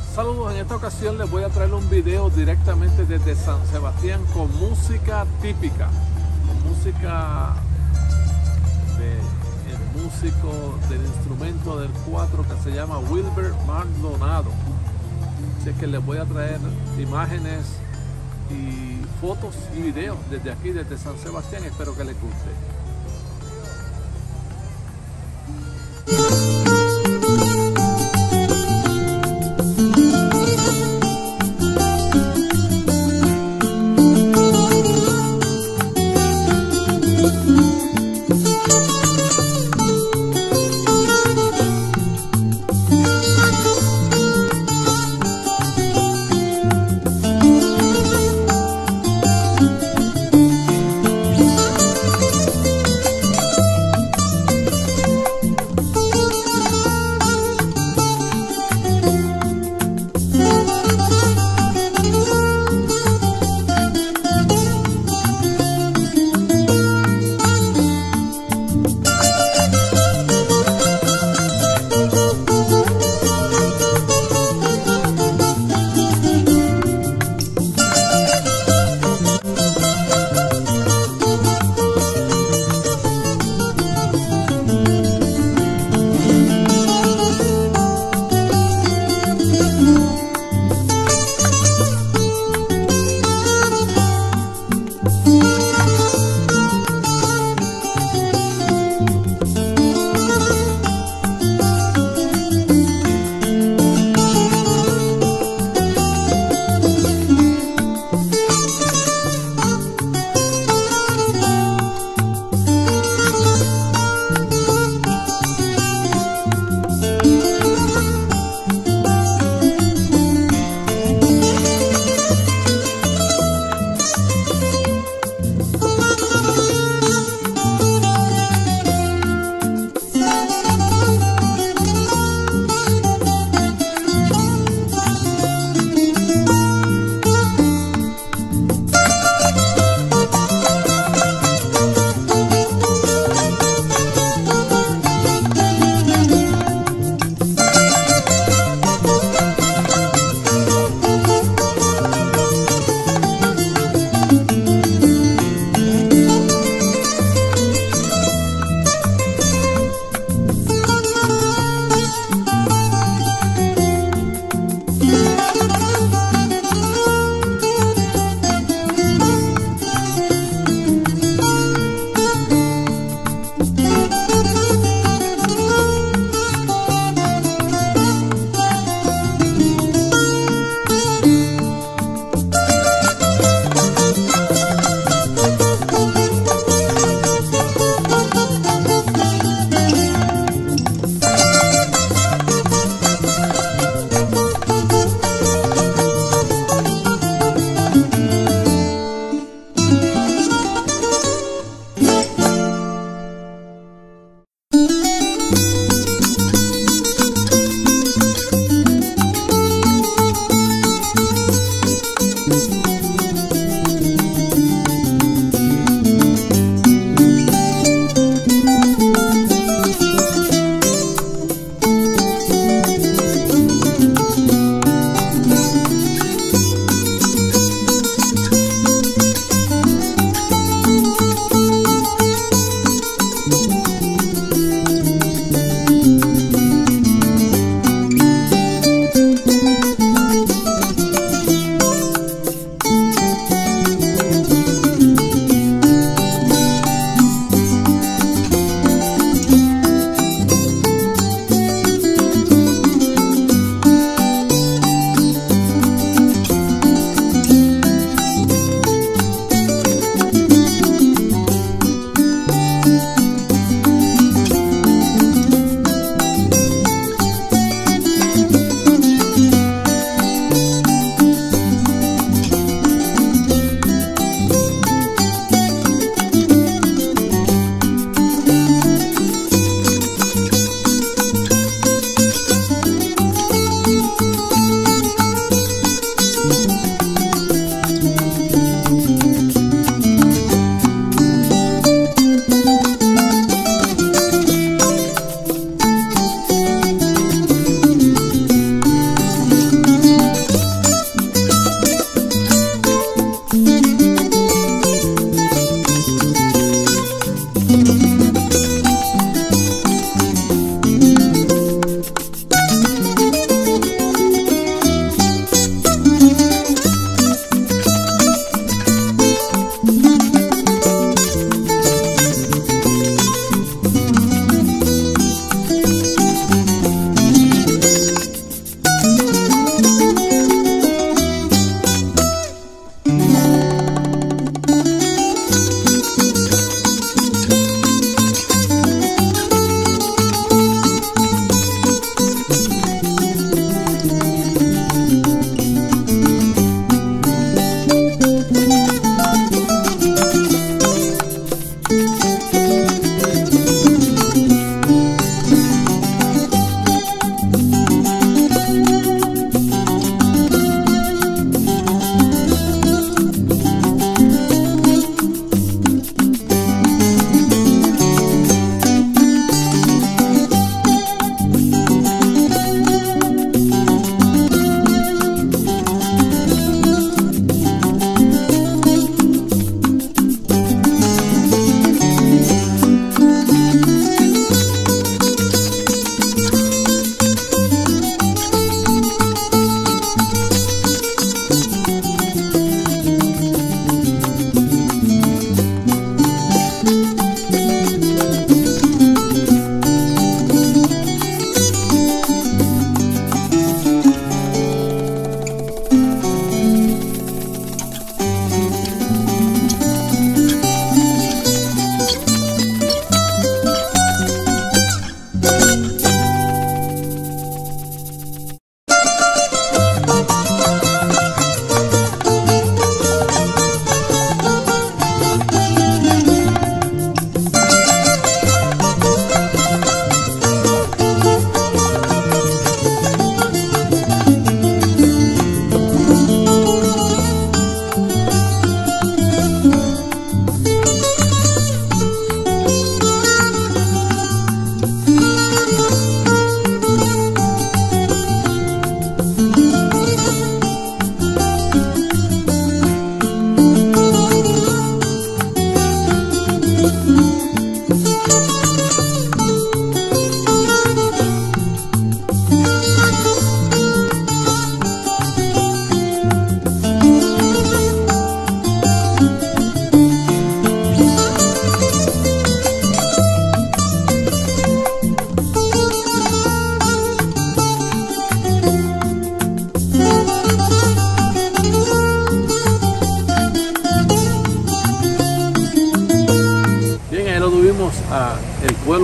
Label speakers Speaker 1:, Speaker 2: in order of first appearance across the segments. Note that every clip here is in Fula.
Speaker 1: Saludos, en esta ocasión les voy a traer un video directamente desde San Sebastián con música típica, con música del músico del instrumento del 4 que se llama Wilber Maldonado. Así que les voy a traer imágenes y fotos y videos desde aquí, desde San Sebastián. Espero que les guste.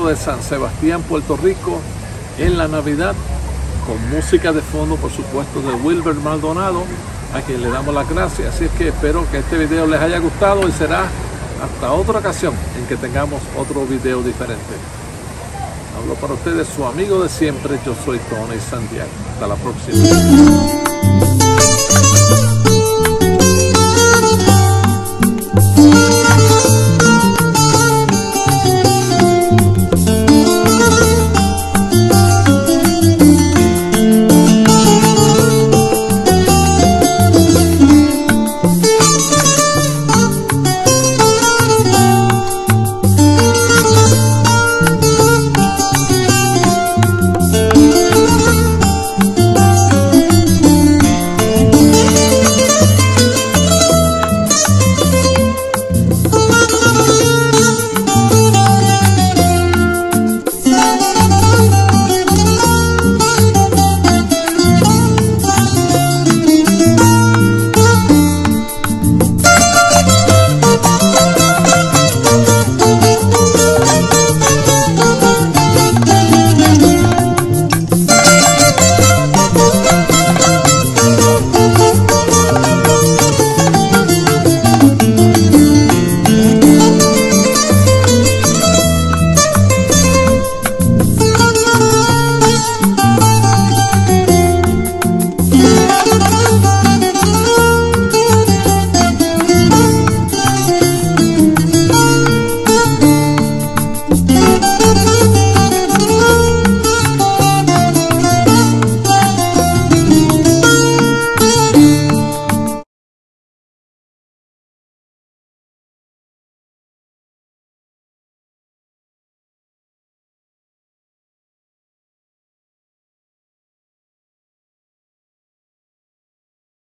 Speaker 1: pueblo de San Sebastián, Puerto Rico, en la Navidad, con música de fondo, por supuesto, de Wilber Maldonado, a quien le damos las gracias. Así es que espero que este video les haya gustado y será hasta otra ocasión en que tengamos otro video diferente. Hablo para ustedes su amigo de siempre, yo soy Tony Santiago. Hasta la próxima.